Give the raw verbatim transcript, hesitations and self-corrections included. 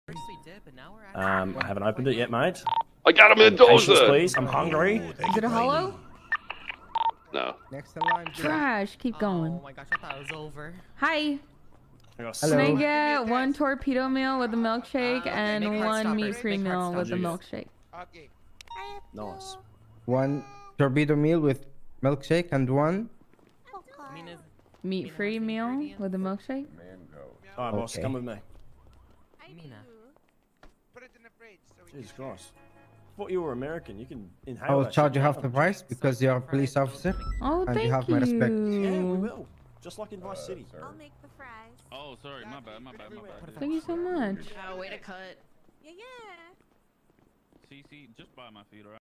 Um, I haven't opened it yet, mate. I got him in the Patience, dozer. please. I'm hungry. Is it a hollow? No. Next in line. Trash. Keep going. Oh my gosh, I thought it was over. Hi. I got Can I some- get one torpedo meal with a milkshake Uh, and make one Heartstoppers, meat-free make meal with a Heartstoppers. milkshake? Okay. Nice. One torpedo meal with milkshake and one. I mean, is Meat-free meal with a milkshake? All right, boss, Okay. come with me. Mina. Put it in the fridge so we Jesus can Christ. Thought you were American. You can inhale. I will that charge shit you half down. the price because you're a police officer. Oh, And you thank have my respect. Yeah, we you. will. Just like in Vice City. I'll make the fries. Oh, sorry, my bad, my bad, my bad. Thank you so much. Oh, way to cut. Yeah, yeah. C C, just buy my feet, alright?